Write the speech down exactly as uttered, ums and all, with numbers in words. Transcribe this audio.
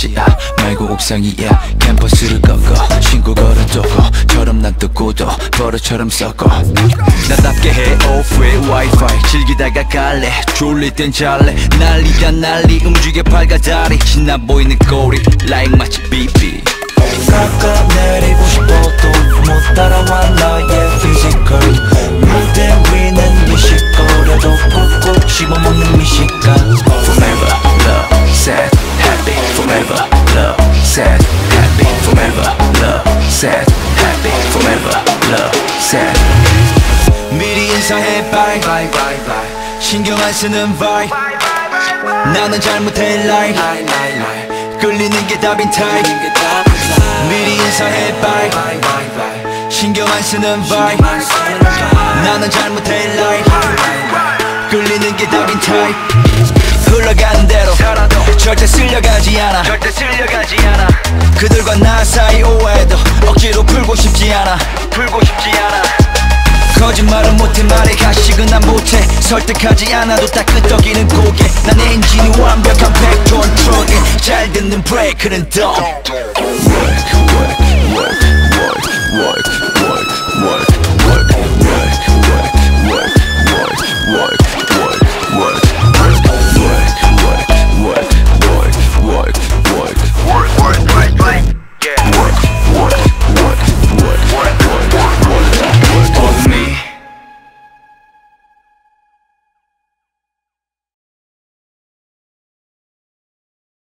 지하 말고 옥상이야. 캠퍼스를 꺾어 신고 걸어두고 처럼 난 뜨고도 버릇처럼 섞어. 나답게 해 오프의 와이파이 즐기다가 갈래. 졸릴 땐 잘래. 난리다 난리 움직여 팔과 다리. 신나 보이는 꼬리 like 마치 비비. 깎아내리고 싶어도 못 따라와 너의 피지컬. 무대 위는 미식거려도 꾹꾹 씹어먹는 미식가. Forever love sad happy. Forever love sad happy. Forever love sad happy. Forever love sad. 미리 인사해 bye bye bye bye. 신경 안 쓰는 vibe. 나는 잘못해 lie lie lie lie. 끌리는 게 답인 타입. 미리 인사해 bye bye bye bye. 신경 안 쓰는 vibe. 나는 잘못해 lie 끌리는 게 답인 타입. 흘러가는 대로 절대 쓸려가지 않아. 절대 쓸려가지 않아. 그들과 나 사이 오해도 억지로 풀고 싶지 않아. 풀고 싶지 않아. 거짓말은 못해 말해 가식은 난 못해. 설득하지 않아도 다 끄떡이는 고개. 난 엔진이 완벽한 백톤 트럭에 잘 듣는 브레이크는 dumb. Work, work.